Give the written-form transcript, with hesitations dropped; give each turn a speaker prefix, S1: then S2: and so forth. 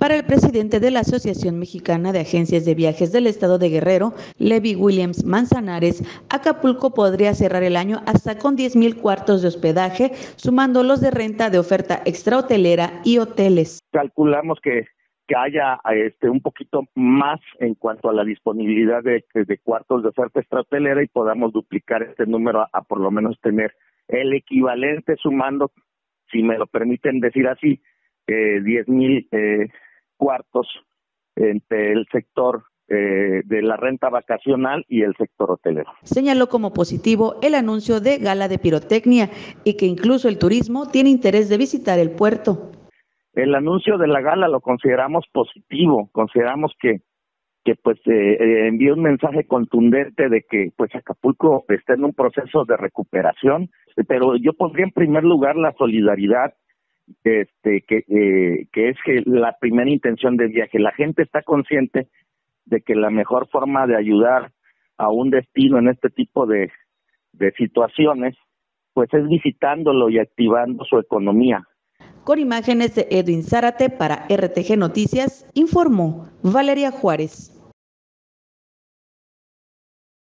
S1: Para el presidente de la Asociación Mexicana de Agencias de Viajes del Estado de Guerrero, Levi Williams Manzanares, Acapulco podría cerrar el año hasta con 10,000 cuartos de hospedaje, sumando los de renta de oferta extrahotelera y hoteles.
S2: Calculamos que haya un poquito más en cuanto a la disponibilidad de cuartos de oferta extrahotelera y podamos duplicar este número a por lo menos tener el equivalente, sumando, si me lo permiten decir así, 10,000 cuartos entre el sector de la renta vacacional y el sector hotelero.
S1: Señaló como positivo el anuncio de gala de pirotecnia y que incluso el turismo tiene interés de visitar el puerto.
S2: El anuncio de la gala lo consideramos positivo, consideramos que envía un mensaje contundente de que pues Acapulco está en un proceso de recuperación, pero yo pondría en primer lugar la solidaridad, que es la primera intención del viaje. La gente está consciente de que la mejor forma de ayudar a un destino en este tipo de situaciones pues es visitándolo y activando su economía.
S1: Con imágenes de Edwin Zárate para RTG Noticias, informó Valeria Juárez.